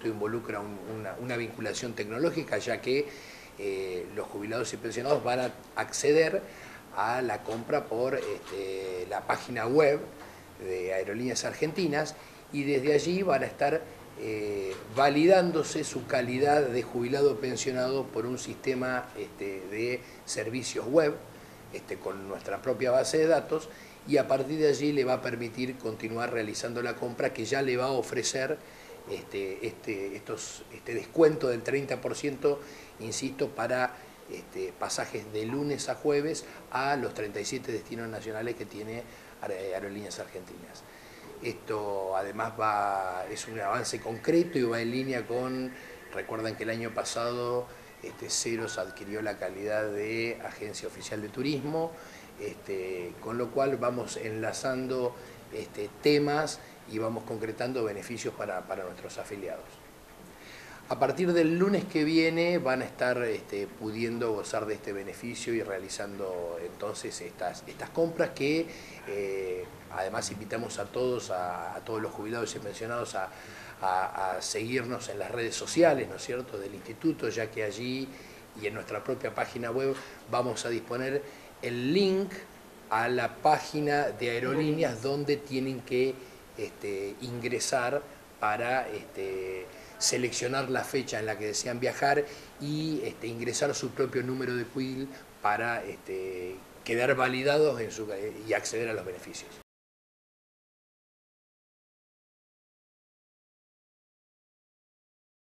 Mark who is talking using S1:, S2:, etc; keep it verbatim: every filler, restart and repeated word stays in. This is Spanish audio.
S1: esto involucra un, una, una vinculación tecnológica, ya que eh, los jubilados y pensionados van a acceder a la compra por este, la página web de Aerolíneas Argentinas, y desde allí van a estar eh, validándose su calidad de jubilado o pensionado por un sistema este, de servicios web este, con nuestra propia base de datos, y a partir de allí le va a permitir continuar realizando la compra, que ya le va a ofrecer este, este, estos, este descuento del treinta por ciento, insisto, para este, pasajes de lunes a jueves a los treinta y siete destinos nacionales que tiene Aerolíneas Argentinas. Esto además va, es un avance concreto y va en línea con, recuerdan que el año pasado este, Ceros adquirió la calidad de agencia oficial de turismo, este, con lo cual vamos enlazando este, temas y vamos concretando beneficios para, para nuestros afiliados. A partir del lunes que viene van a estar este, pudiendo gozar de este beneficio y realizando entonces estas, estas compras que eh, además invitamos a todos, a, a todos los jubilados y pensionados a, a, a seguirnos en las redes sociales, ¿no es cierto?, del instituto, ya que allí y en nuestra propia página web vamos a disponer el link a la página de Aerolíneas donde tienen que este, ingresar para este, seleccionar la fecha en la que desean viajar y este, ingresar su propio número de Q I L para este, quedar validados en su, y acceder a los beneficios.